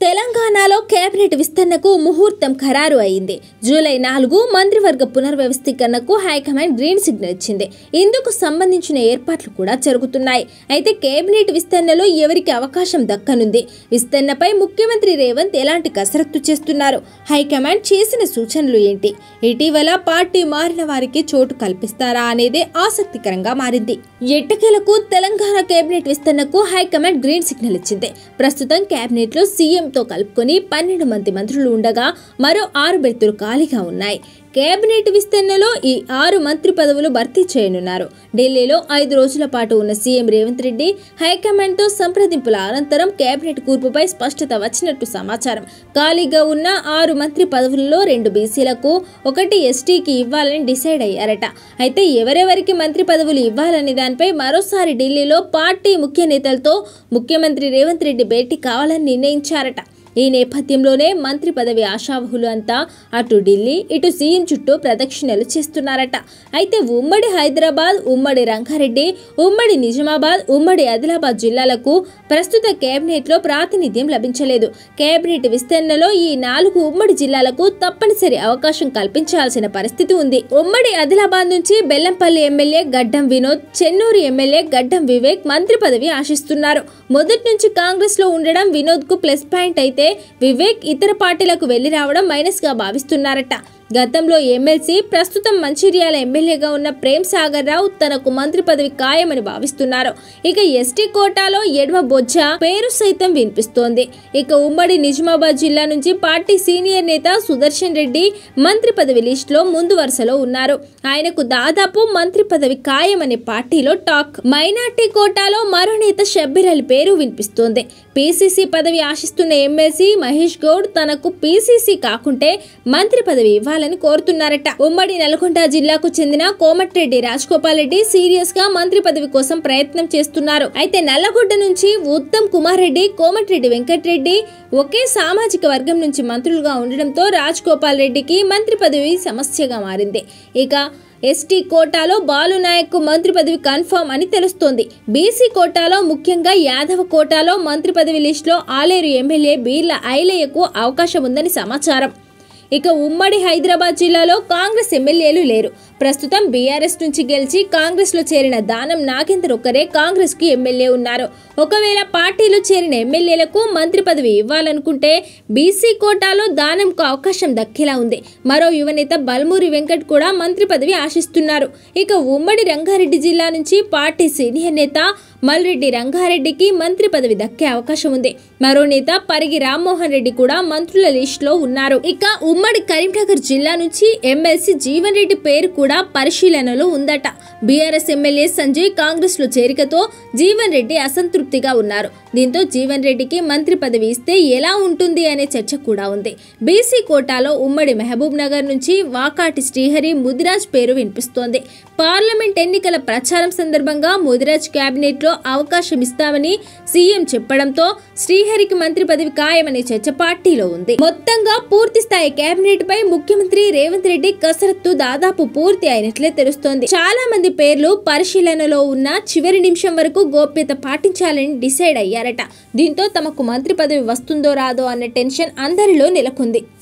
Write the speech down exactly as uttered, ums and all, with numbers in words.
తెలంగాణలో కేబినెట్ విస్తరణకు ముహూర్తం ఖరారు అయింది. జూలై నాలుగు మంత్రివర్గ పునర్వ్యవస్థీకరణకు హైకమాండ్ గ్రీన్ సిగ్నల్ ఇచ్చింది. ఇందుకు సంబంధించిన ఏర్పాట్లు కూడా జరుగుతున్నాయి. అయితే కేబినెట్ విస్తరణలో ఎవరికి అవకాశం దక్కనుంది? విస్తరణపై ముఖ్యమంత్రి రేవంత్ ఎలాంటి కసరత్తు చేస్తున్నారు? హైకమాండ్ చేసిన సూచనలు ఏంటి? ఇటీవల పార్టీ మారిన వారికి చోటు కల్పిస్తారా అనేదే ఆసక్తికరంగా మారింది. ఎట్టకేలకు తెలంగాణ కేబినెట్ విస్తరణకు హైకమాండ్ గ్రీన్ సిగ్నల్ ఇచ్చింది. ప్రస్తుతం కేబినెట్ లో సీఎం తో కలుపుకొని పన్నెండు మంది మంత్రులు ఉండగా మరో ఆరు బెర్తులు ఖాళీగా ఉన్నాయి. కేబినెట్ విస్తరణలో ఈ ఆరు మంత్రి పదవులు భర్తీ చేయనున్నారు. ఢిల్లీలో ఐదు రోజుల పాటు ఉన్న సీఎం రేవంత్ రెడ్డి హైకమాండ్ తో సంప్రదింపుల అనంతరం కేబినెట్ కూర్పుపై స్పష్టత వచ్చినట్టు సమాచారం. ఖాళీగా ఉన్న ఆరు మంత్రి పదవులలో రెండు బీసీలకు, ఒకటి ఎస్టీకి ఇవ్వాలని డిసైడ్ అయ్యారట. అయితే ఎవరెవరికి మంత్రి పదవులు ఇవ్వాలనే దానిపై మరోసారి ఢిల్లీలో పార్టీ ముఖ్య నేతలతో ముఖ్యమంత్రి రేవంత్ రెడ్డి భేటీ కావాలని నిర్ణయించారట. ఈ నేపథ్యంలోనే మంత్రి పదవి ఆశావహులు అంతా అటు ఢిల్లీ ఇటు సీఎం చుట్టూ ప్రదక్షిణలు చేస్తున్నారట. అయితే ఉమ్మడి హైదరాబాద్, ఉమ్మడి రంగారెడ్డి, ఉమ్మడి నిజామాబాద్, ఉమ్మడి ఆదిలాబాద్ జిల్లాలకు ప్రస్తుత కేబినెట్ లో ప్రాతినిధ్యం లభించలేదు. కేబినెట్ విస్తరణలో ఈ నాలుగు ఉమ్మడి జిల్లాలకు తప్పనిసరి అవకాశం కల్పించాల్సిన పరిస్థితి ఉంది. ఉమ్మడి ఆదిలాబాద్ నుంచి బెల్లంపల్లి ఎమ్మెల్యే గడ్డం వినోద్, చెన్నూరు ఎమ్మెల్యే గడ్డం వివేక్ మంత్రి పదవి ఆశిస్తున్నారు. మొదటి నుంచి కాంగ్రెస్ లో ఉండడం వినోద్ కు ప్లస్ పాయింట్ అయితే వివేక్ ఇతర పార్టీలకు వెళ్లి రావడం మైనస్ గా భావిస్తున్నారట. గతంలో ఎమ్మెల్సీ, ప్రస్తుతం మంచిర్యాల ఎమ్మెల్యేగా ఉన్న ప్రేమ్ సాగర్ రావు తనకు మంత్రి పదవి ఖాయమని భావిస్తున్నారు. ఇక ఎస్టీ కోటాలో ఎడమ బొజ్జ పేరు సైతం వినిపిస్తోంది. ఇక ఉమ్మడి నిజామాబాద్ జిల్లా నుంచి పార్టీ సీనియర్ నేత సుదర్శన్ రెడ్డి మంత్రి పదవి లిస్ట్ లో ముందు వరుసలో ఉన్నారు. ఆయనకు దాదాపు మంత్రి పదవి ఖాయమనే పార్టీలో టాక్. మైనార్టీ కోటాలో మరో నేత షబ్బీర్ అలీ పేరు వినిపిస్తోంది. పీసీసీ పదవి ఆశిస్తున్న ఎమ్మెల్సీ మహేష్ గౌడ్ తనకు పీసీసీ కాకుంటే మంత్రి పదవి ఇవ్వాలని కోరుతున్నారట. ఉమ్మడి నల్గొండ జిల్లాకు చెందిన కోమటిరెడ్డి రాజగోపాల్ రెడ్డి సీరియస్ గా మంత్రి పదవి కోసం ప్రయత్నం చేస్తున్నారు. అయితే నల్లగొండ నుంచి ఉత్తమ్ కుమార్ రెడ్డి, కోమటిరెడ్డి వెంకటరెడ్డి ఒకే సామాజిక వర్గం నుంచి మంత్రులుగా ఉండడంతో రాజగోపాల్ రెడ్డికి మంత్రి పదవి సమస్యగా మారింది. ఇక ఎస్టీ కోటాలో బాలు నాయక్ కు మంత్రి పదవి కన్ఫర్మ్ అని తెలుస్తోంది. బీసీ కోటాలో ముఖ్యంగా యాదవ కోటాలో మంత్రి పదవి లిస్ట్ లో ఆలేరు ఎమ్మెల్యే బీర్ల ఐలయ్యకు అవకాశం ఉందని సమాచారం. ఇక ఉమ్మడి హైదరాబాద్ జిల్లాలో కాంగ్రెస్ ఎమ్మెల్యేలు లేరు. ప్రస్తుతం బీఆర్ఎస్ నుంచి గెలిచి కాంగ్రెస్ లో చేరిన దానం నాగేందర్ ఒక్కరే కాంగ్రెస్ కు ఎమ్మెల్యే ఉన్నారు. ఒకవేళ పార్టీలో చేరిన ఎమ్మెల్యేలకు మంత్రి పదవి ఇవ్వాలనుకుంటే బీసీ కోటాలో దానంకు అవకాశం దక్కేలా ఉంది. మరో యువనేత బల్మూరి వెంకట్ కూడా మంత్రి పదవి ఆశిస్తున్నారు. ఇక ఉమ్మడి రంగారెడ్డి జిల్లా నుంచి పార్టీ సీనియర్ నేత మల్రెడ్డి రంగారెడ్డికి మంత్రి పదవి దక్కే అవకాశం ఉంది. మరో నేత పరిగి రామ్మోహన్ రెడ్డి కూడా మంత్రుల లిస్ట్ లో ఉన్నారు. ఇక ఉమ్మడి కరీంనగర్ జిల్లా నుంచి ఎమ్మెల్సీ జీవన్ రెడ్డి పేరు కూడా పరిశీలనలో ఉందట. బీఆర్ఎస్ ఎమ్మెల్యే సంజయ్ కాంగ్రెస్ లో చేరికతో జీవన్ రెడ్డి అసంతృప్తిగా ఉన్నారు. దీంతో జీవన్ రెడ్డికి మంత్రి పదవి ఇస్తే ఎలా ఉంటుంది అనే చర్చ కూడా ఉంది. బీసీ కోటాలో ఉమ్మడి మహబూబ్ నగర్ నుంచి వాకాటి శ్రీహరి, ముదిరాజ్ పేరు వినిపిస్తోంది. పార్లమెంట్ ఎన్నికల ప్రచారం సందర్భంగా ముదిరాజ్ కేబినెట్ లో అవకాశం ఇస్తామని సీఎం చెప్పడంతో శ్రీహరికి మంత్రి పదవి ఖాయమనే చర్చ పార్టీలో ఉంది. మొత్తంగా పూర్తి స్థాయి కేబినెట్ పై ముఖ్యమంత్రి రేవంత్ రెడ్డి కసరత్తు దాదాపు పూర్తి అయినట్లే తెలుస్తోంది. చాలా మంది పేర్లు పరిశీలనలో ఉన్న చివరి నిమిషం వరకు గోప్యత పాటించాలని డిసైడ్ అయ్యారట. దీంతో తమకు మంత్రి పదవి వస్తుందో రాదో అన్న టెన్షన్ అందరిలో నెలకొంది.